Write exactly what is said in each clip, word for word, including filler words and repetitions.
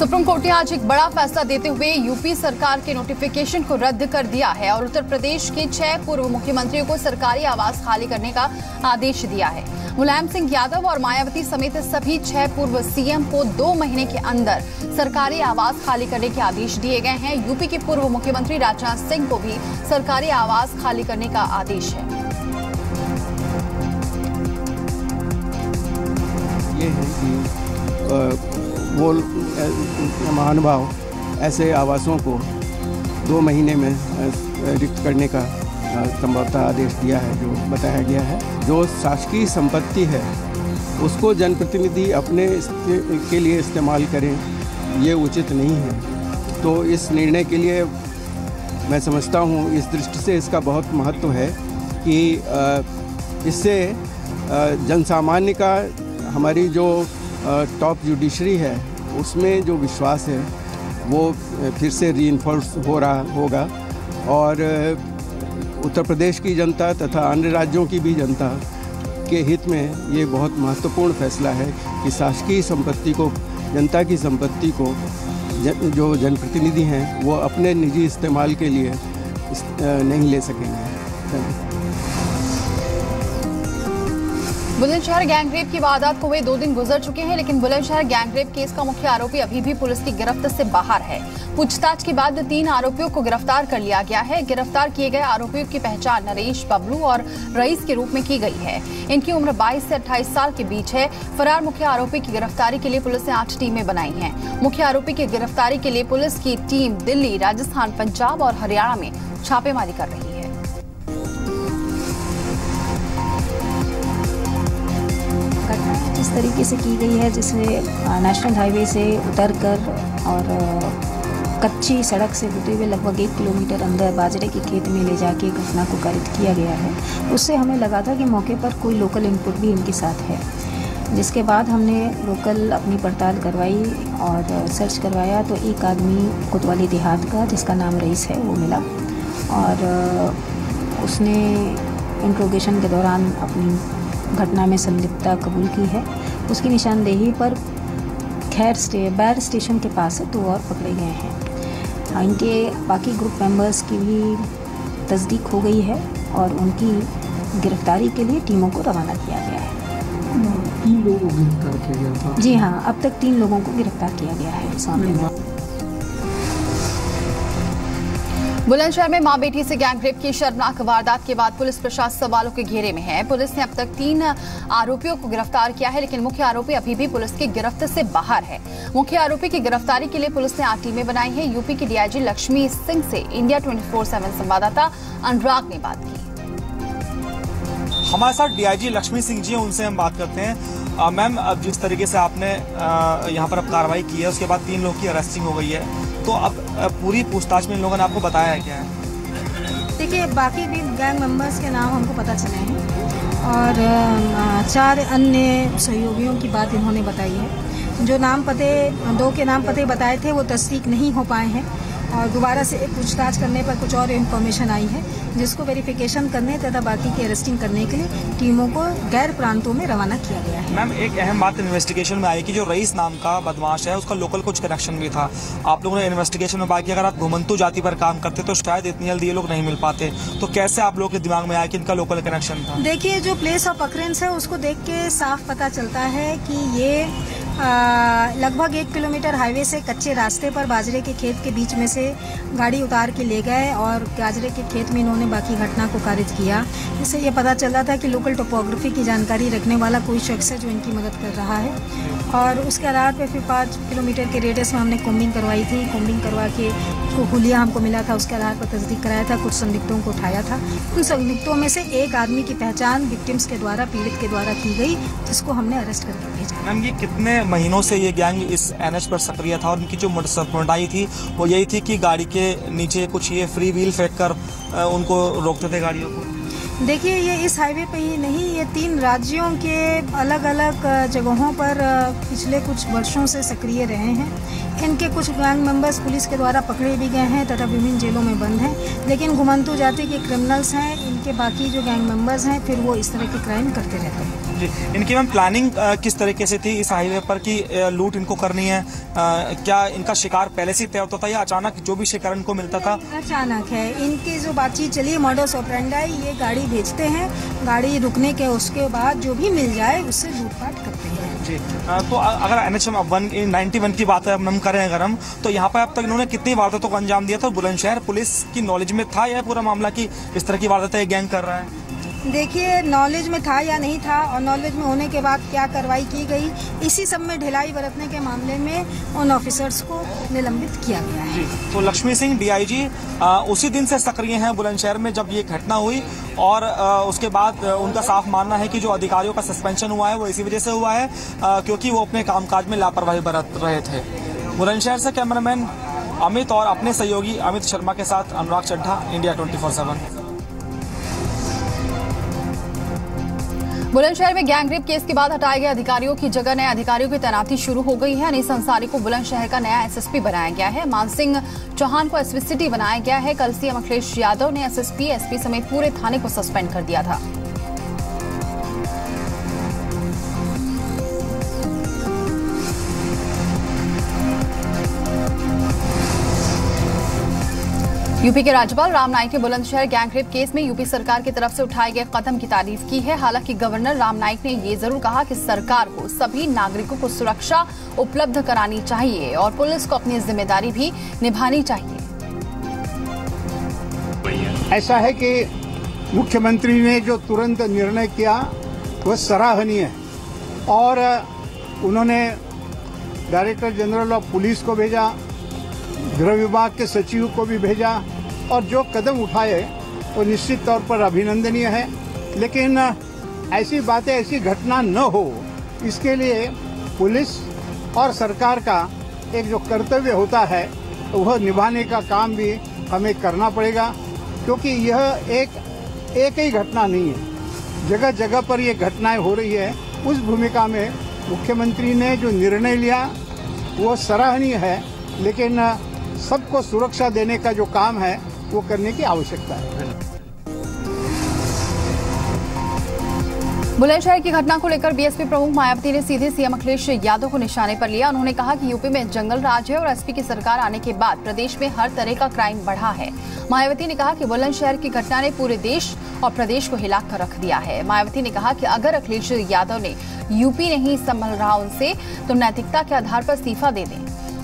Supreme court ने आज एक बड़ा फैसला देते हुए यूपी सरकार के नोटिफिकेशन को रद्द कर दिया है और उत्तर प्रदेश के छह पूर्व मुख्यमंत्रियों को सरकारी आवास खाली करने का आदेश दिया है। मुलायम सिंह यादव और मायावती समेत सभी छह पूर्व सीएम को दो महीने के अंदर सरकारी आवास खाली करने के आदेश दिए गए हैं। यूपी के पूर्व मुख्यमंत्री राजनाथ सिंह को भी सरकारी आवास खाली करने का आदेश है। ये है कि वो महानुभाव ऐसे आवासों को दो महीने में रिक्त करने का संभवतः आदेश दिया है। जो बताया गया है, जो शासकीय संपत्ति है उसको जनप्रतिनिधि अपने के लिए इस्तेमाल करें, ये उचित नहीं है। तो इस निर्णय के लिए मैं समझता हूँ, इस दृष्टि से इसका बहुत महत्व है कि इससे जनसामान्य का, हमारी जो टॉप जुडिशरी है उसमें जो विश्वास है वो फिर से रीइंफोर्स हो रहा होगा और उत्तर प्रदेश की जनता तथा अन्य राज्यों की भी जनता के हित में ये बहुत महत्वपूर्ण फैसला है कि शासकीय संपत्ति को, जनता की संपत्ति को जो जनप्रतिनिधि हैं वो अपने निजी इस्तेमाल के लिए नहीं ले सकेंगे। बुलंदशहर गैंगरेप की वारदात को हुए दो दिन गुजर चुके हैं, लेकिन बुलंदशहर गैंगरेप केस का मुख्य आरोपी अभी भी पुलिस की गिरफ्त से बाहर है। पूछताछ के बाद तीन आरोपियों को गिरफ्तार कर लिया गया है। गिरफ्तार किए गए आरोपियों की पहचान नरेश, बबलू और रईस के रूप में की गई है। इनकी उम्र बाईस से अट्ठाईस साल के बीच है। फरार मुख्य आरोपी की गिरफ्तारी के लिए पुलिस ने आठ टीमें बनाई हैं। मुख्य आरोपी की गिरफ्तारी के लिए पुलिस की टीम दिल्ली, राजस्थान, पंजाब और हरियाणा में छापेमारी कर रही है। इस तरीके से की गई है जिसमें नेशनल हाईवे से उतरकर और कच्ची सड़क से होते हुए लगभग एक किलोमीटर अंदर बाजरे के खेत में ले जाके घटना को कारित किया गया है। उससे हमें लगा था कि मौके पर कोई लोकल इनपुट भी इनके साथ है, जिसके बाद हमने लोकल अपनी पड़ताल करवाई और सर्च करवाया तो एक आदमी कोतवाली देहात का जिसका नाम रईस है वो मिला और उसने इंट्रोगेशन के दौरान अपनी घटना में संलिप्तता कबूल की है। उसकी निशानदेही पर खैर स्टे बैर स्टेशन के पास से दो और पकड़े गए हैं। इनके बाकी ग्रुप मेंबर्स की भी तस्दीक हो गई है और उनकी गिरफ्तारी के लिए टीमों को रवाना किया गया है। तीन लोगों को गिरफ्तार किया गया था? जी हाँ, अब तक तीन लोगों को गिरफ्तार किया गया है इस मामले में। बुलंदशहर में मां बेटी से गैंगरेप की शर्मनाक वारदात के बाद पुलिस प्रशासन सवालों के घेरे में है। पुलिस ने अब तक तीन आरोपियों को गिरफ्तार किया है, लेकिन मुख्य आरोपी अभी भी पुलिस की गिरफ्त से बाहर है। मुख्य आरोपी की गिरफ्तारी के लिए पुलिस ने आठ टीमें बनाई हैं। यूपी की डीआईजी लक्ष्मी सिंह से इंडिया ट्वेंटी फोर सेवन संवाददाता अनुराग ने बात की। हमारे साथ डीआईजी लक्ष्मी सिंह जी हैं, उनसे हम बात करते हैं। मैम, अब जिस तरीके से आपने यहाँ पर अब कार्रवाई की है, उसके बाद तीन लोगों की अरेस्टिंग हो गई है, तो अब पूरी पूछताछ में इन लोगों ने आपको बताया है क्या है? देखिए, बाकी भी गैंग मेंबर्स के नाम हमको पता चले हैं और चार अन्य सहयोगियों की बात इन्होंने बताई है। जो नाम पते, दो के नाम पते बताए थे वो तस्दीक नहीं हो पाए हैं और दोबारा से पूछताछ करने पर कुछ और इन्फॉर्मेशन आई है, जिसको वेरिफिकेशन करने तथा बाकी की अरेस्टिंग करने के लिए टीमों को गैर प्रांतों में रवाना किया गया है। मैम, एक अहम बात इन्वेस्टिगेशन में आई कि जो रईस नाम का बदमाश है उसका लोकल कुछ कनेक्शन भी था। आप लोगों ने इन्वेस्टिगेशन में बात की, अगर आप घुमंतु जाति पर काम करते तो शायद इतनी जल्दी ये लोग नहीं मिल पाते, तो कैसे आप लोगों के दिमाग में आया कि इनका लोकल कनेक्शन था? देखिए, जो प्लेस ऑफ अकरेंस है उसको देख के साफ पता चलता है कि ये लगभग एक किलोमीटर हाईवे से कच्चे रास्ते पर बाजरे के खेत के बीच में से गाड़ी उतार के ले गए और बाजरे के खेत में इन्होंने बाकी घटना को कारित किया। इससे ये पता चला था कि लोकल टोपोग्राफी की जानकारी रखने वाला कोई शख्स है जो इनकी मदद कर रहा है और उसके आधार पर फिर पाँच किलोमीटर के रेडियस में हमने कोम्बिंग करवाई थी। कोम्बिंग करवा के उसको हुलिया हमको मिला था, उसके आधार पर तस्दीक कराया था, कुछ संदिग्धों को उठाया था। उन संदिग्धों में से एक आदमी की पहचान विक्टिम्स के द्वारा, पीड़ित के द्वारा की गई, जिसको हमने अरेस्ट करके भेजा। मैम, ये कितने महीनों से ये गैंग इस एनएच पर सक्रिय था और उनकी जो मोटाई थी वो यही थी कि गाड़ी के नीचे कुछ ये फ्री व्हील फेंक कर उनको रोकते थे गाड़ियों को? देखिए, ये इस हाईवे पे ही नहीं, ये तीन राज्यों के अलग अलग जगहों पर पिछले कुछ वर्षों से सक्रिय रहे हैं। इनके कुछ गैंग मेंबर्स पुलिस के द्वारा पकड़े भी गए हैं तथा विभिन्न जेलों में बंद हैं, लेकिन घुमंतु जाति के क्रिमिनल्स हैं, इनके बाकी जो गैंग मेंबर्स हैं फिर वो इस तरह के क्राइम करते रहते हैं। जी, इनकी मैम प्लानिंग किस तरीके से थी इस हाईवे पर कि लूट इनको करनी है? आ, क्या इनका शिकार पहले से तय होता था या अचानक जो भी शिकार इनको मिलता था? अचानक है इनकी जो बातचीत चली, मॉडस ऑपरेंडाई, ये गाड़ी भेजते हैं, गाड़ी रुकने के उसके बाद जो भी मिल जाए उससे लूटपाट करते हैं। जी, आ, तो अगर N H one ninety one की बात हम करें अगर हम, तो यहाँ पर अब तक इन्होंने कितनी वारदातों को अंजाम दिया था? बुलंदशहर पुलिस की नॉलेज में था यह पूरा मामला कि इस तरह की वारदातें गैंग कर रहा है? देखिए, नॉलेज में था या नहीं था, और नॉलेज में होने के बाद क्या कार्रवाई की गई, इसी सब में ढिलाई बरतने के मामले में उन ऑफिसर्स को निलंबित किया गया है। जी, तो लक्ष्मी सिंह डीआईजी उसी दिन से सक्रिय हैं बुलंदशहर में जब ये घटना हुई, और आ, उसके बाद आ, उनका साफ मानना है कि जो अधिकारियों का सस्पेंशन हुआ है वो इसी वजह से हुआ है आ, क्योंकि वो अपने कामकाज में लापरवाही बरत रहे थे। बुलंदशहर से कैमरामैन अमित और अपने सहयोगी अमित शर्मा के साथ Anurag Chadha, India twenty four seven. Bulandshahr में गैंगरेप केस के बाद हटाए गए अधिकारियों की जगह नए अधिकारियों की तैनाती शुरू हो गई है। अनीस अंसारी को बुलंदशहर का नया एसएसपी बनाया गया है। मानसिंह चौहान को एसपी सिटी बनाया गया है। कल सीएम अखिलेश यादव ने एसएसपी, एसपी समेत पूरे थाने को सस्पेंड कर दिया था। यूपी के राज्यपाल राम नाईक ने बुलंदशहर गैंगरेप केस में यूपी सरकार की तरफ से उठाए गए कदम की तारीफ की है। हालांकि गवर्नर राम नाईक ने ये जरूर कहा कि सरकार को सभी नागरिकों को सुरक्षा उपलब्ध करानी चाहिए और पुलिस को अपनी जिम्मेदारी भी निभानी चाहिए। ऐसा है कि मुख्यमंत्री ने जो तुरंत निर्णय किया वह सराहनीय है, और उन्होंने डायरेक्टर जनरल ऑफ पुलिस को भेजा, गृह विभाग के सचिव को भी भेजा, और जो कदम उठाए वो निश्चित तौर पर अभिनंदनीय है। लेकिन ऐसी बातें, ऐसी घटना न हो, इसके लिए पुलिस और सरकार का एक जो कर्तव्य होता है वह निभाने का काम भी हमें करना पड़ेगा, क्योंकि यह एक एक ही घटना नहीं है, जगह जगह पर ये घटनाएं हो रही है। उस भूमिका में मुख्यमंत्री ने जो निर्णय लिया वो सराहनीय है, लेकिन सबको सुरक्षा देने का जो काम है वो करने की आवश्यकता है। बुलंदशहर की घटना को लेकर बीएसपी प्रमुख मायावती ने सीधे सीएम अखिलेश यादव को निशाने पर लिया। उन्होंने कहा कि यूपी में जंगल राज है और एसपी की सरकार आने के बाद प्रदेश में हर तरह का क्राइम बढ़ा है। मायावती ने कहा कि बुलंदशहर की घटना ने पूरे देश और प्रदेश को हिला कर रख दिया है। मायावती ने कहा कि अगर अखिलेश यादव ने यूपी नहीं संभल रहा उनसे तो नैतिकता के आधार पर इस्तीफा दे दें।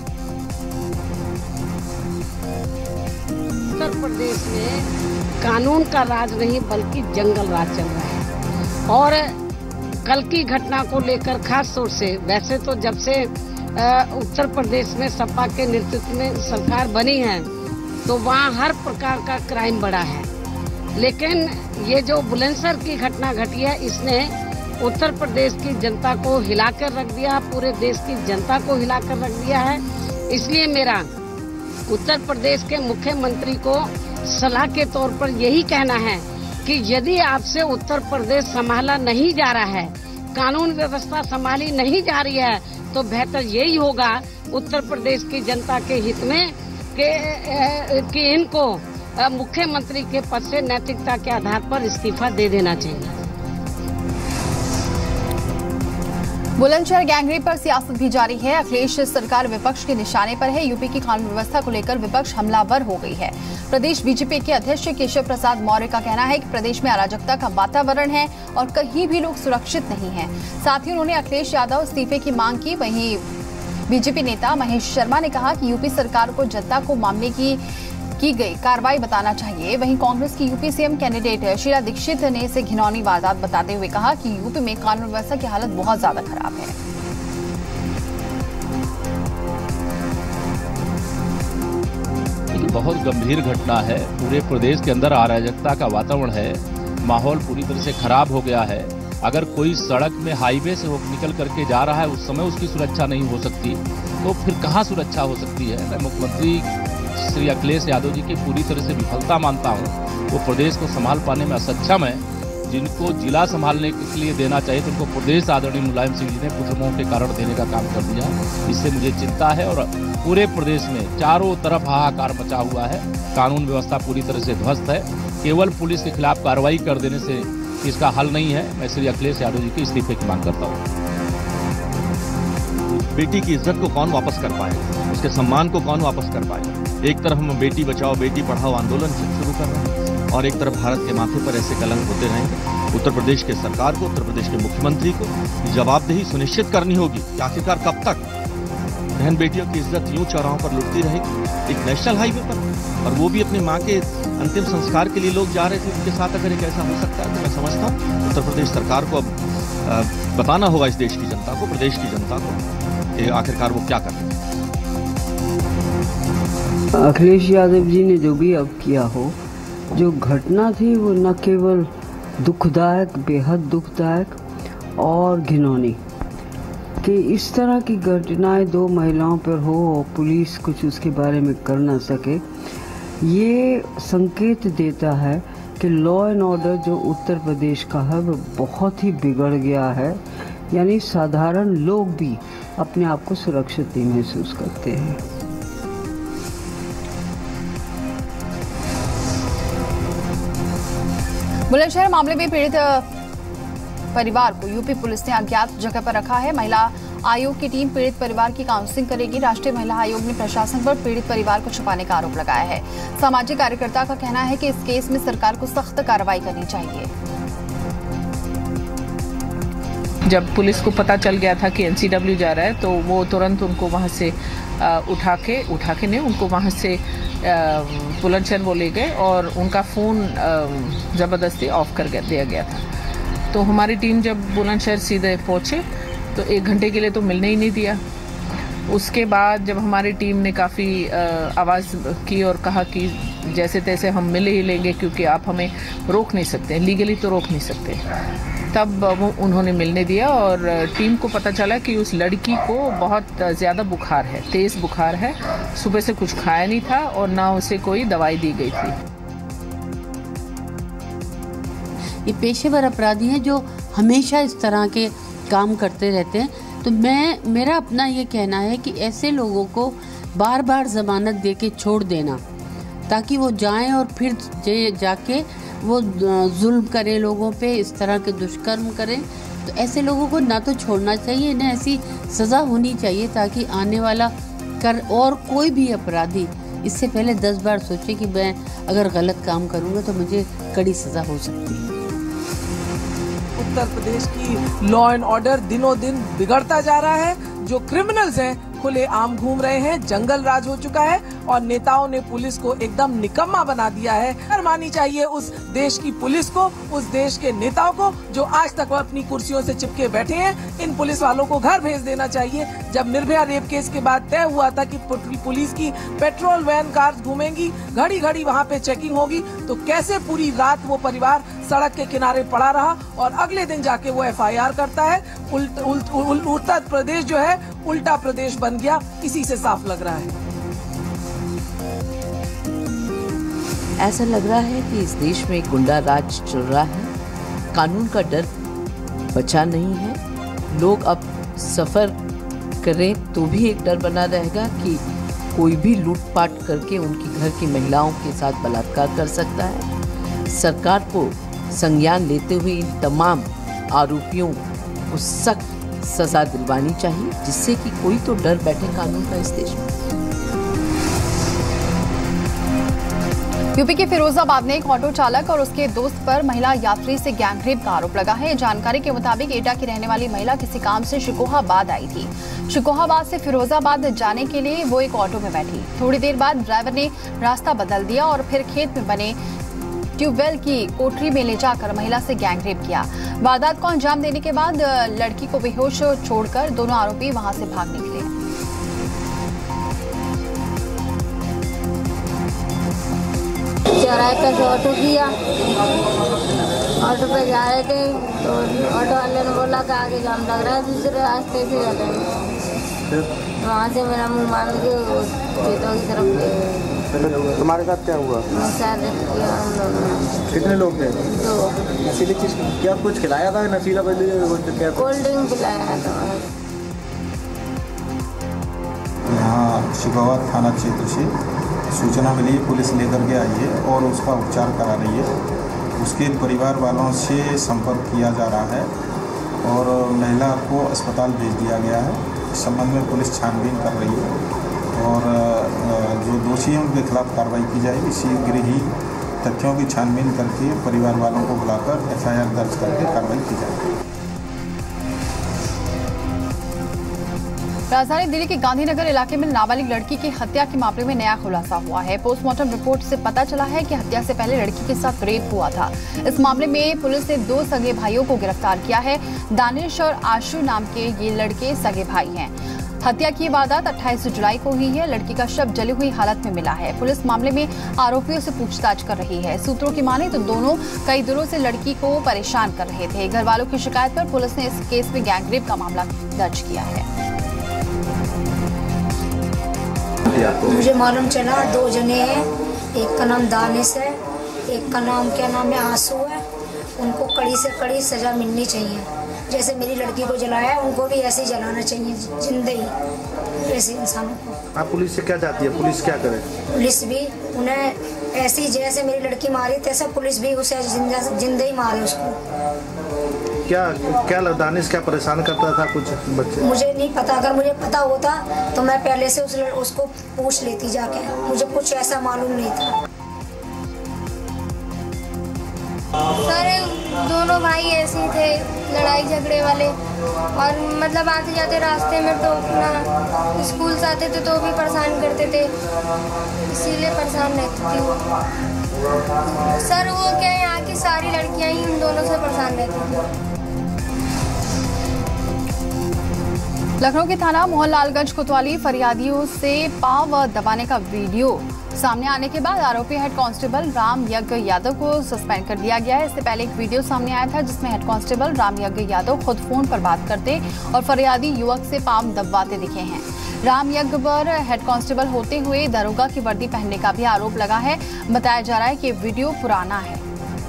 उत्तर प्रदेश में कानून का राज नहीं बल्कि जंगल राज चल रहा है, और कल की घटना को लेकर खास तौर से, वैसे तो जब से उत्तर प्रदेश में सपा के नेतृत्व में सरकार बनी है तो वहाँ हर प्रकार का क्राइम बढ़ा है, लेकिन ये जो बुलंदशहर की घटना घटी है इसने उत्तर प्रदेश की जनता को हिलाकर रख दिया, पूरे देश की जनता को हिलाकर रख दिया है। इसलिए मेरा उत्तर प्रदेश के मुख्यमंत्री को सलाह के तौर पर यही कहना है कि यदि आपसे उत्तर प्रदेश संभाला नहीं जा रहा है, कानून व्यवस्था संभाली नहीं जा रही है, तो बेहतर यही होगा उत्तर प्रदेश की जनता के हित में कि, कि इनको मुख्यमंत्री के पद से नैतिकता के आधार पर इस्तीफा दे देना चाहिए। बुलंदशहर गैंगरेप पर सियासत भी जारी है। अखिलेश सरकार विपक्ष के निशाने पर है। यूपी की कानून व्यवस्था को लेकर विपक्ष हमलावर हो गई है। प्रदेश बीजेपी के अध्यक्ष केशव प्रसाद मौर्य का कहना है कि प्रदेश में अराजकता का वातावरण है और कहीं भी लोग सुरक्षित नहीं हैं। साथ ही उन्होंने अखिलेश यादव इस्तीफे की मांग की। वहीं बीजेपी नेता महेश शर्मा ने कहा कि यूपी सरकार को जनता को मामले की की गई कार्रवाई बताना चाहिए। वहीं कांग्रेस की UP CM candidate Sheila Dikshit ने इसे घिनौनी वारदात बताते हुए कहा कि यूपी में कानून व्यवस्था की हालत बहुत ज्यादा खराब है। बहुत गंभीर घटना है। पूरे प्रदेश के अंदर अराजकता का वातावरण है, माहौल पूरी तरह से खराब हो गया है। अगर कोई सड़क में हाईवे से वो निकल करके जा रहा है उस समय उसकी सुरक्षा नहीं हो सकती तो फिर कहाँ सुरक्षा हो सकती है। मैं मुख्यमंत्री श्री अखिलेश यादव जी की पूरी तरह से विफलता मानता हूँ। वो प्रदेश को संभाल पाने में असक्षम है। जिनको जिला संभालने के लिए देना चाहिए तो उनको प्रदेश आदरणीय मुलायम सिंह जी ने पुत्रमोह के कारण देने का काम कर दिया। इससे मुझे चिंता है और पूरे प्रदेश में चारों तरफ हाहाकार मचा हुआ है। कानून व्यवस्था पूरी तरह से ध्वस्त है। केवल पुलिस के खिलाफ कार्रवाई कर देने से कि इसका हल नहीं है। मैं श्री अखिलेश यादव जी के इस्तीफे की मांग करता हूँ। बेटी की इज्जत को कौन वापस कर पाएगा, उसके सम्मान को कौन वापस कर पाएगा। एक तरफ हम बेटी बचाओ बेटी पढ़ाओ आंदोलन शुरू कर रहे हैं और एक तरफ भारत के माथे पर ऐसे कलंक होते रहेंगे। उत्तर प्रदेश के सरकार को, उत्तर प्रदेश के मुख्यमंत्री को जवाबदेही सुनिश्चित करनी होगी कि आखिरकार कब तक बहन बेटियों की इज्जत यूं चौराहों पर लुटती रहेगी, एक नेशनल हाईवे पर, और वो भी अपनी माँ के अंतिम संस्कार के लिए लोग जा रहे थे, उनके साथ अगर एक ऐसा हो सकता है तो मैं समझता हूँ उत्तर प्रदेश सरकार को अब बताना होगा इस देश की जनता को, प्रदेश की जनता को, कि आखिरकार वो क्या कर रहे हैं। अखिलेश यादव जी ने जो भी अब किया हो, जो घटना थी वो न केवल दुखदायक, बेहद दुखदायक और घिनौनी, कि इस तरह की घटनाएं दो महिलाओं पर हो और पुलिस कुछ उसके बारे में कर ना सके, ये संकेत देता है कि लॉ एंड ऑर्डर जो उत्तर प्रदेश का है वो बहुत ही बिगड़ गया है। यानी साधारण लोग भी अपने आप को सुरक्षित नहीं महसूस करते हैं। बुलंदशहर मामले में पीड़ित परिवार को यूपी पुलिस ने अज्ञात जगह पर रखा है। महिला आयोग की टीम पीड़ित परिवार की काउंसलिंग करेगी। राष्ट्रीय महिला आयोग ने प्रशासन पर पीड़ित परिवार को छुपाने का आरोप लगाया है। सामाजिक कार्यकर्ता का कहना है कि इस केस में सरकार को सख्त कार्रवाई करनी चाहिए। जब पुलिस को पता चल गया था कि एनसीडब्ल्यू जा रहा है तो वो तुरंत उनको वहाँ से आ, उठा के उठा के नहीं उनको वहाँ से बुलंदशहर वो ले गए और उनका फ़ोन ज़बरदस्ती ऑफ कर दिया गया था। तो हमारी टीम जब बुलंदशहर सीधे पहुँचे तो एक घंटे के लिए तो मिलने ही नहीं दिया। उसके बाद जब हमारी टीम ने काफ़ी आवाज़ की और कहा कि जैसे तैसे हम मिले ही लेंगे क्योंकि आप हमें रोक नहीं सकते, लीगली तो रोक नहीं सकते, तब वो उन्होंने मिलने दिया। और टीम को पता चला कि उस लड़की को बहुत ज़्यादा बुखार है, तेज़ बुखार है, सुबह से कुछ खाया नहीं था और ना उसे कोई दवाई दी गई थी। ये पेशेवर अपराधी हैं जो हमेशा इस तरह के काम करते रहते हैं। तो मैं मेरा अपना ये कहना है कि ऐसे लोगों को बार बार ज़मानत दे के छोड़ देना ताकि वो जाएं और फिर जाके वो जुल्म करें लोगों पे, इस तरह के दुष्कर्म करें। तो ऐसे लोगों को ना तो छोड़ना चाहिए, ना ऐसी सज़ा होनी चाहिए ताकि आने वाला कर और कोई भी अपराधी इससे पहले दस बार सोचे कि मैं अगर गलत काम करूँगा तो मुझे कड़ी सज़ा हो सकती है। उत्तर प्रदेश की लॉ एंड ऑर्डर दिनों दिन बिगड़ता जा रहा है। जो क्रिमिनल्स हैं खुले आम घूम रहे हैं, जंगल राज हो चुका है और नेताओं ने पुलिस को एकदम निकम्मा बना दिया है। हार माननी चाहिए उस देश की पुलिस को, उस देश के नेताओं को जो आज तक अपनी कुर्सियों से चिपके बैठे हैं। इन पुलिस वालों को घर भेज देना चाहिए। जब निर्भया रेप केस के बाद तय हुआ था कि पुलिस की पेट्रोल वैन कार घूमेंगी, घड़ी घड़ी वहाँ पे चेकिंग होगी, तो कैसे पूरी रात वो परिवार सड़क के किनारे पड़ा रहा और अगले दिन जाके वो एफ आई आर करता है। उल्ट, उल्ट, उल्ट, उत्तर प्रदेश जो है उल्टा प्रदेश बन गया, इसी से साफ लग रहा है। ऐसा लग रहा है कि इस देश में गुंडा राज चल रहा है, कानून का डर बचा नहीं है। लोग अब सफर करें तो भी एक डर बना रहेगा कि कोई भी लूटपाट करके उनकी घर की महिलाओं के साथ बलात्कार कर सकता है। सरकार को संज्ञान लेते हुए इन तमाम आरोपियों को सख्त सजा दिलवानी चाहिए, जिससे कि कोई तो डर बैठे कानून का इस देश में। यूपी के फिरोजाबाद में एक ऑटो चालक और उसके दोस्त पर महिला यात्री से गैंगरेप का आरोप लगा है। जानकारी के मुताबिक एटा की रहने वाली महिला किसी काम से शिकोहाबाद आई थी। शिकोहाबाद से फिरोजाबाद जाने के लिए वो एक ऑटो में बैठी। थोड़ी देर बाद ड्राइवर ने रास्ता बदल दिया और फिर खेत में बने ट्यूबवेल की कोठरी में ले जाकर महिला से गैंगरेप किया। वारदात को अंजाम देने के बाद लड़की को बेहोश छोड़कर दोनों आरोपी वहां से भाग निकले। चौराहे पर ऑटो किया, ऑटो पे जा रहे थे तो ऑटो वाले ने बोला कि आगे जाम लग रहा है, दूसरे रास्ते से जाते। वहाँ से मेरा मुंह मान के खेतों की तरफ गए। तुम्हारे साथ क्या हुआ? कितने लोग थे? दो। नशीली चीज क्या कुछ खिलाया था? नशीला क्या? कोल्ड ड्रिंक पिलाया था। यहाँ शिकोहाबाद थाना क्षेत्र से सूचना मिली, पुलिस लेकर के आई है और उसका उपचार करा रही है। उसके परिवार वालों से संपर्क किया जा रहा है और महिला को अस्पताल भेज दिया गया है। इस संबंध में पुलिस छानबीन कर रही है और जो दोषी हैं उनके खिलाफ कार्रवाई की जाएगी। शीघ्र ही तथ्यों की छानबीन करके परिवार वालों को बुलाकर एफ आई आर दर्ज करके कार्रवाई की जाएगी। राजधानी दिल्ली के गांधीनगर इलाके में नाबालिग लड़की की हत्या के मामले में नया खुलासा हुआ है। पोस्टमार्टम रिपोर्ट से पता चला है कि हत्या से पहले लड़की के साथ रेप हुआ था। इस मामले में पुलिस ने दो सगे भाइयों को गिरफ्तार किया है। दानिश और आशु नाम के ये लड़के सगे भाई हैं। हत्या की वारदात अट्ठाईस जुलाई को हुई है। लड़की का शव जली हुई हालत में मिला है। पुलिस मामले में आरोपियों से पूछताछ कर रही है। सूत्रों की माने तो दोनों कई दिनों से लड़की को परेशान कर रहे थे। घर वालों की शिकायत पर पुलिस ने इस केस में गैंगरेप का मामला दर्ज किया है। मुझे मालूम चला दो जने हैं, एक का नाम दानिश है, एक का नाम क्या नाम है आंसू है। उनको कड़ी से कड़ी सजा मिलनी चाहिए। जैसे मेरी लड़की को जलाया है उनको भी ऐसे ही जलाना चाहिए, जिंदे ही ऐसे इंसानों को। आप पुलिस से क्या चाहती है? पुलिस क्या करे? पुलिस भी उन्हें ऐसी जैसे मेरी लड़की मारी तैसे पुलिस भी उसे जिंदे ही मारे उसको। क्या क्या दानिश क्या परेशान करता था कुछ बच्चे? मुझे नहीं पता। अगर मुझे पता होता तो मैं पहले से उस उसको पूछ लेती जाके। मुझे कुछ ऐसा मालूम नहीं था। सर दोनों भाई ऐसे ही थे, लड़ाई झगड़े वाले, और मतलब आते जाते रास्ते में तो अपना स्कूल से आते थे तो भी परेशान करते थे, इसीलिए परेशान रहती थी वो। सर वो क्या है, यहाँ की सारी लड़कियाँ ही उन दोनों से परेशान रहती थी। लखनऊ के थाना मोहनलालगंज कोतवाली फरियादियों से पांव दबाने का वीडियो सामने आने के बाद आरोपी हेड कांस्टेबल राम यज्ञ यादव को सस्पेंड कर दिया गया है। इससे पहले एक वीडियो सामने आया था जिसमें हेड कांस्टेबल राम यज्ञ यादव खुद फोन पर बात करते और फरियादी युवक से पांव दबाते दिखे हैं। राम यज्ञ पर हेड कांस्टेबल होते हुए दरोगा की वर्दी पहनने का भी आरोप लगा है। बताया जा रहा है कि वीडियो पुराना है।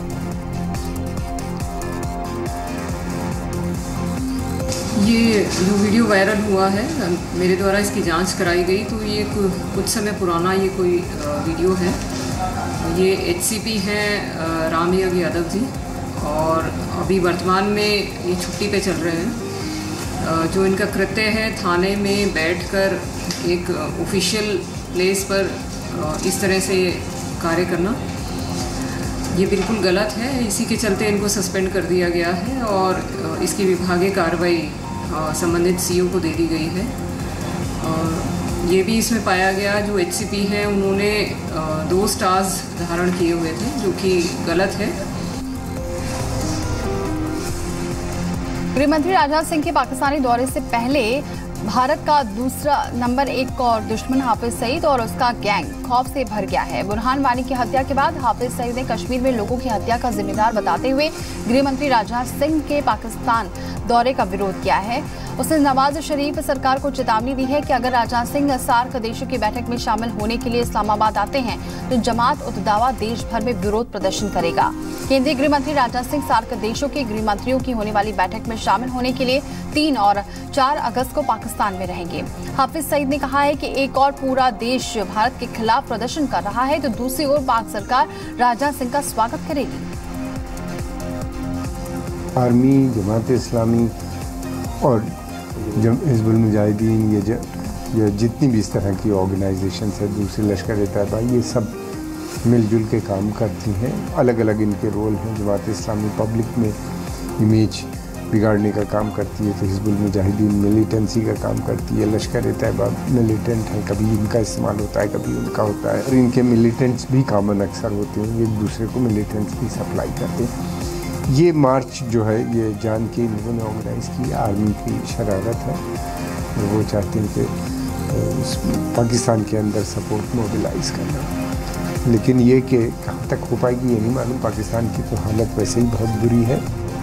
ये जो वीडियो वायरल हुआ है, मेरे द्वारा इसकी जांच कराई गई तो ये कुछ समय पुराना ये कोई वीडियो है। ये एचसीपी हैं राम यज्ञ यादव जी और अभी वर्तमान में ये छुट्टी पे चल रहे हैं। जो इनका कृत्य है थाने में बैठकर एक ऑफिशियल प्लेस पर इस तरह से कार्य करना, ये बिल्कुल गलत है। इसी के चलते इनको सस्पेंड कर दिया गया है और इसकी विभागीय कार्रवाई संबंधित सीओ को दे दी गई है। और ये भी इसमें पाया गया जो एचसीपी हैं उन्होंने दो स्टार्स धारण किए हुए थे, जो कि गलत है। गृहमंत्री राजनाथ सिंह के पाकिस्तानी दौरे से पहले भारत का दूसरा नंबर एक और दुश्मन हाफिज सईद और उसका गैंग खौफ से भर गया है। बुरहान वानी की हत्या के बाद हाफिज सईद ने कश्मीर में लोगों की हत्या का जिम्मेदार बताते हुए गृहमंत्री राजनाथ सिंह के पाकिस्तान दौरे का विरोध किया है। उसने नवाज शरीफ सरकार को चेतावनी दी है कि अगर राजनाथ सिंह सार्क देशों की बैठक में शामिल होने के लिए इस्लामाबाद आते हैं तो जमात उत दावा देश भर में विरोध प्रदर्शन करेगा। केंद्रीय गृह मंत्री राजनाथ सिंह सार्क देशों के गृह मंत्रियों की होने वाली बैठक में शामिल होने के लिए तीन और चार अगस्त को पाकिस्तान में रहेंगे। हाफिज सईद ने कहा है कि एक और पूरा देश भारत के खिलाफ प्रदर्शन कर रहा है तो दूसरी ओर पाक सरकार राजनाथ सिंह का स्वागत करेगी। आर्मी, जमात इस्लामी और हिज़्बुल मुजाहिदीन, ये, ये जितनी भी इस तरह की ऑर्गेनाइजेशन है, दूसरे लश्कर तैयबा, ये सब मिलजुल के काम करती हैं। अलग अलग इनके रोल हैं। जमात इस्लामी पब्लिक में इमेज बिगाड़ने का काम करती है तो हिज़्बुल मुजाहिदीन मिलिटेंसी का काम करती है। लश्कर तैयबा मिलिटेंट है, कभी इनका इस्तेमाल होता है कभी उनका होता है और इनके मिलिटेंट्स भी कामन अक्सर होते हैं, एक दूसरे को मिलिटेंट्स भी सप्लाई करते हैं। ये मार्च जो है ये जान के इन्होंने ऑर्गेनाइज़ की, आर्मी की शरारत है। वो चाहते हैं कि पाकिस्तान के अंदर सपोर्ट मोबिलाइज करना, लेकिन ये कि कहाँ तक हो पाएगी ये नहीं मालूम। पाकिस्तान की तो हालत वैसे ही बहुत बुरी है।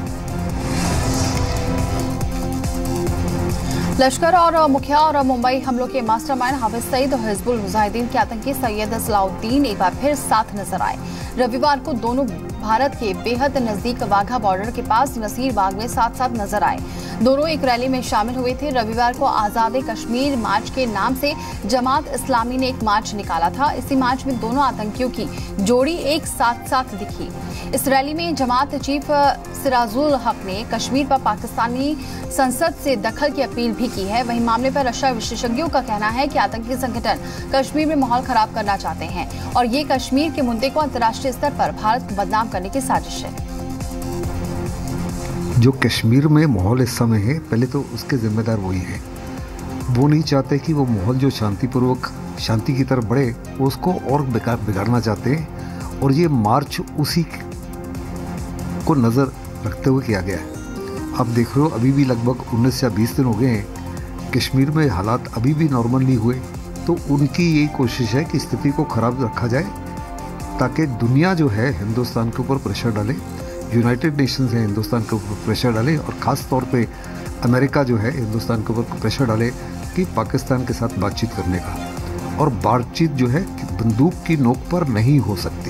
लश्कर और मुखिया और मुंबई हमलों के मास्टरमाइंड हाफिज सईद और हिज़्बुल मुजाहिदीन के आतंकी सैयद सलाउद्दीन एक बार फिर साथ नजर आए। रविवार को दोनों भारत के बेहद नजदीक वाघा बॉर्डर के पास नसीरबाग में साथ साथ नजर आए। दोनों एक रैली में शामिल हुए थे। रविवार को आजाद कश्मीर मार्च के नाम से जमात इस्लामी ने एक मार्च निकाला था। इसी मार्च में दोनों आतंकियों की जोड़ी एक साथ साथ दिखी। इस रैली में जमात चीफ सिराजुल हक ने कश्मीर पर पाकिस्तानी संसद से दखल की अपील भी की है। वहीं मामले पर रक्षा विशेषज्ञों का कहना है कि आतंकी संगठन कश्मीर में माहौल खराब करना चाहते हैं और ये कश्मीर के मुद्दे को अंतर्राष्ट्रीय स्तर पर भारत को बदनाम करने की साजिश है। जो कश्मीर में माहौल इस समय है, पहले तो उसके जिम्मेदार वही है। वो नहीं चाहते कि वो माहौल जो शांतिपूर्वक शांति की तरफ बढ़े, वो उसको और बिगाड़ना चाहते हैं और ये मार्च उसी को नज़र रखते हुए किया गया है। आप देख रहे हो अभी भी लगभग उन्नीस या बीस दिन हो गए हैं, कश्मीर में हालात अभी भी नॉर्मल नहीं हुए। तो उनकी यही कोशिश है कि स्थिति को ख़राब रखा जाए ताकि दुनिया जो है हिंदुस्तान के ऊपर प्रेशर डाले, यूनाइटेड नेशंस है हिंदुस्तान के ऊपर प्रेशर डाले और ख़ास तौर पे अमेरिका जो है हिंदुस्तान के ऊपर प्रेशर डाले कि पाकिस्तान के साथ बातचीत करने का। और बातचीत जो है बंदूक की नोक पर नहीं हो सकती।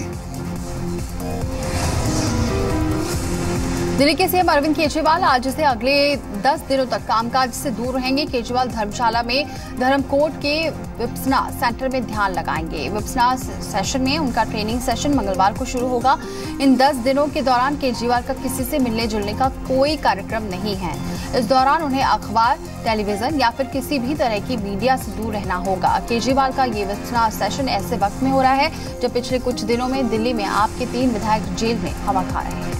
दिल्ली के सीएम अरविंद केजरीवाल आज से अगले दस दिनों तक कामकाज से दूर रहेंगे। केजरीवाल धर्मशाला में धर्मकोट के विपसना सेंटर में ध्यान लगाएंगे। विपसना सेशन में उनका ट्रेनिंग सेशन मंगलवार को शुरू होगा। इन दस दिनों के दौरान केजरीवाल का किसी से मिलने जुलने का कोई कार्यक्रम नहीं है। इस दौरान उन्हें अखबार, टेलीविजन या फिर किसी भी तरह की मीडिया से दूर रहना होगा। केजरीवाल का ये विपसना सेशन ऐसे वक्त में हो रहा है जब पिछले कुछ दिनों में दिल्ली में आप के तीन विधायक जेल में हवा खा रहे हैं।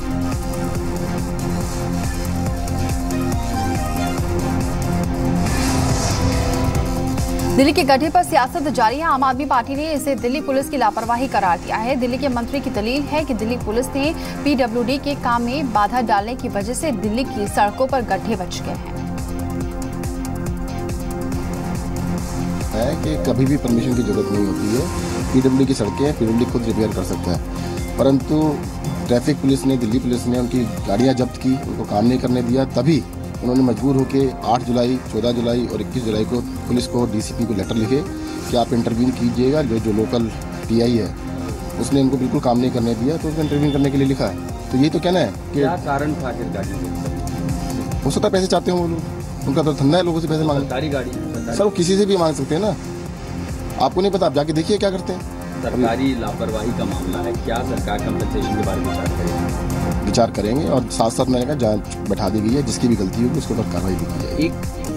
दिल्ली के गड्ढे पर सियासत जारी है। आम आदमी पार्टी ने इसे दिल्ली पुलिस की लापरवाही करार दिया है। दिल्ली के मंत्री की दलील है कि दिल्ली पुलिस ने पीडब्ल्यूडी के काम में बाधा डालने की वजह से दिल्ली की सड़कों पर गड्ढे बच गए हैं। है कि कभी भी परमिशन की जरूरत नहीं होती है। पीडब्ल्यूडी की सड़कें हैं, पीडब्ल्यूडी खुद रिपेयर कर सकता है, परंतु ट्रैफिक पुलिस ने, दिल्ली पुलिस ने उनकी गाड़ियां जब्त की, उनको काम नहीं करने दिया। तभी उन्होंने मजबूर होकर आठ जुलाई, चौदह जुलाई और इक्कीस जुलाई को पुलिस को, डीसीपी को लेटर लिखे कि आप इंटरवीन कीजिएगा। जो जो लोकल पीआई है उसने इनको बिल्कुल काम नहीं करने दिया, तो उसने इंटरवीन करने के लिए लिखा है। तो ये तो कहना है कि क्या कारण था कि गाड़ी हो सकता है पैसे चाहते हो वो लोग, उनका तो धंधा है लोगों से पैसे मांगना। सरकारी गाड़ी सर वो किसी से भी मांग सकते हैं ना, आपको नहीं पता, आप जाके देखिए क्या करते हैं। सरकारी लापरवाही का मामला है, क्या सरकार कंपनसेशन के बारे में विचार करेगी? विचार करेंगे और साथ साथ मैंने कहा जांच बैठा दी गई है, जिसकी भी गलती होगी उसके ऊपर कार्रवाई की जाएगी।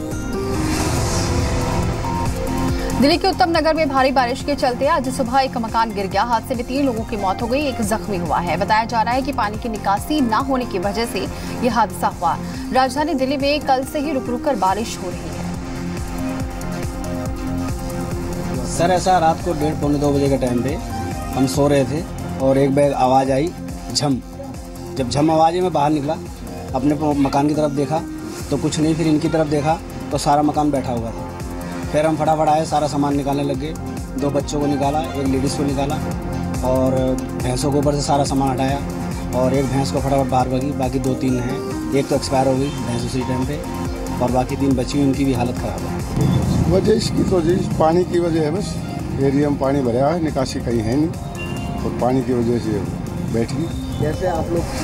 दिल्ली के उत्तम नगर में भारी बारिश के चलते आज सुबह एक मकान गिर गया। हादसे में तीन लोगों की मौत हो गई, एक जख्मी हुआ है। बताया जा रहा है कि पानी की निकासी न होने की वजह से यह हादसा हुआ। राजधानी दिल्ली में कल से ही रुक रुक कर बारिश हो रही है। सर ऐसा रात को डेढ़ पौने दो बजे के टाइम पे हम सो रहे थे और एक बैग आवाज़ आई झम। जब झम आवाज़ में बाहर निकला, अपने मकान की तरफ देखा तो कुछ नहीं, फिर इनकी तरफ देखा तो सारा मकान बैठा हुआ था। फिर हम फटाफट आए, सारा सामान निकालने लग गए। दो बच्चों को निकाला, एक लेडीज़ को निकाला और भैंसों के ऊपर से सारा सामान हटाया और एक भैंस को फटाफट बाहर भागी। बाकी दो तीन हैं, एक तो एक्सपायर हो गई भैंस उसी टाइम पे और बाकी तीन बची हुई, उनकी भी हालत ख़राब है। वजह इसकी तो जी पानी की वजह है, बस एरिया में पानी भरा है, निकासी कहीं है नहीं और पानी की वजह से बैठ गई। कैसे आप लोग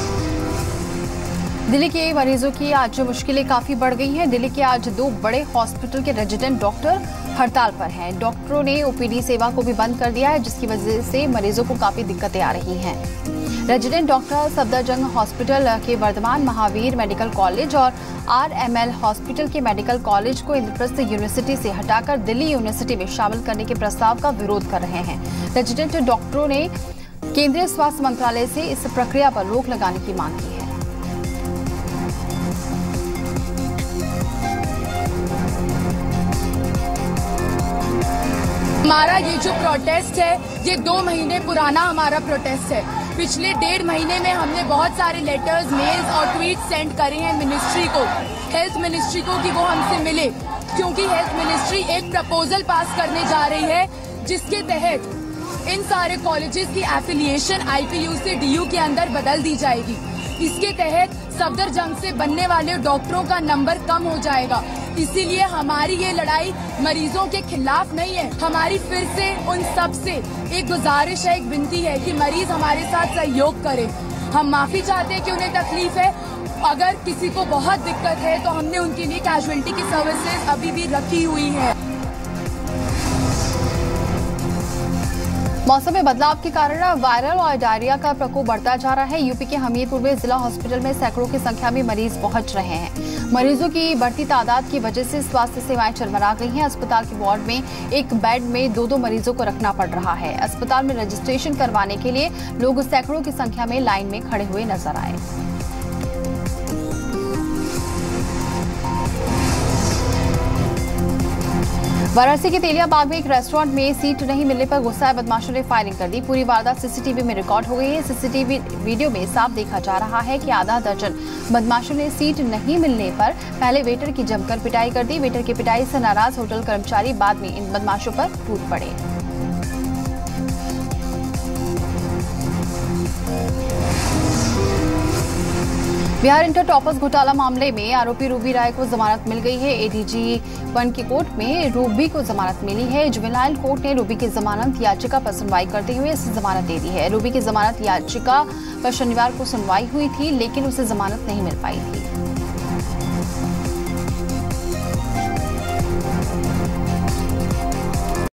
दिल्ली के मरीजों की आज मुश्किलें काफी बढ़ गई हैं। दिल्ली के आज दो बड़े हॉस्पिटल के रेजिडेंट डॉक्टर हड़ताल पर हैं। डॉक्टरों ने ओपीडी सेवा को भी बंद कर दिया है, जिसकी वजह से मरीजों को काफी दिक्कतें आ रही हैं। रेजिडेंट डॉक्टर सफदरजंग हॉस्पिटल के वर्धमान महावीर मेडिकल कॉलेज और आरएमएल हॉस्पिटल के मेडिकल कॉलेज को इंद्रप्रस्थ यूनिवर्सिटी से हटाकर दिल्ली यूनिवर्सिटी में शामिल करने के प्रस्ताव का विरोध कर रहे हैं। रेजिडेंट डॉक्टरों ने केंद्रीय स्वास्थ्य मंत्रालय से इस प्रक्रिया पर रोक लगाने की मांग की है। हमारा ये जो प्रोटेस्ट है, ये दो महीने पुराना हमारा प्रोटेस्ट है। पिछले डेढ़ महीने में हमने बहुत सारे लेटर्स, मेल्स और ट्वीट सेंड करे हैं मिनिस्ट्री को, हेल्थ मिनिस्ट्री को, कि वो हमसे मिले, क्योंकि हेल्थ मिनिस्ट्री एक प्रपोजल पास करने जा रही है जिसके तहत इन सारे कॉलेजेस की एफिलिएशन आईपीयू से डीयू के अंदर बदल दी जाएगी। इसके तहत सफदरजंग से बनने वाले डॉक्टरों का नंबर कम हो जाएगा। इसीलिए हमारी ये लड़ाई मरीजों के खिलाफ नहीं है। हमारी फिर से उन सब से एक गुजारिश है, एक विनती है कि मरीज हमारे साथ सहयोग करें। हम माफी चाहते हैं कि उन्हें तकलीफ है। अगर किसी को बहुत दिक्कत है तो हमने उनके लिए कैजुअलिटी की सर्विसेज अभी भी रखी हुई है। मौसम में बदलाव के कारण वायरल और डायरिया का प्रकोप बढ़ता जा रहा है। यूपी के हमीरपुर में जिला हॉस्पिटल में सैकड़ों की संख्या में मरीज पहुंच रहे हैं। मरीजों की बढ़ती तादाद की वजह से स्वास्थ्य सेवाएं चरमरा गई हैं। अस्पताल के वार्ड में एक बेड में दो दो मरीजों को रखना पड़ रहा है। अस्पताल में रजिस्ट्रेशन करवाने के लिए लोग सैकड़ों की संख्या में लाइन में खड़े हुए नजर आए। वाराणसी के तेलियाबाग में एक रेस्टोरेंट में सीट नहीं मिलने पर गुस्साए बदमाशों ने फायरिंग कर दी। पूरी वारदात सीसीटीवी में रिकॉर्ड हो गई है। सीसीटीवी वीडियो में साफ देखा जा रहा है कि आधा दर्जन बदमाशों ने सीट नहीं मिलने पर पहले वेटर की जमकर पिटाई कर दी। वेटर की पिटाई से नाराज होटल कर्मचारी बाद में इन बदमाशों पर टूट पड़े। बिहार इंटर टॉपर्स घोटाला मामले में आरोपी रूबी राय को जमानत मिल गई है। एडीजी वन की कोर्ट में रूबी को जमानत मिली है। जुवेनाइल कोर्ट ने रूबी की जमानत याचिका पर सुनवाई करते हुए इसे जमानत दे दी है। रूबी की जमानत याचिका पर शनिवार को सुनवाई हुई थी, लेकिन उसे जमानत नहीं मिल पाई थी।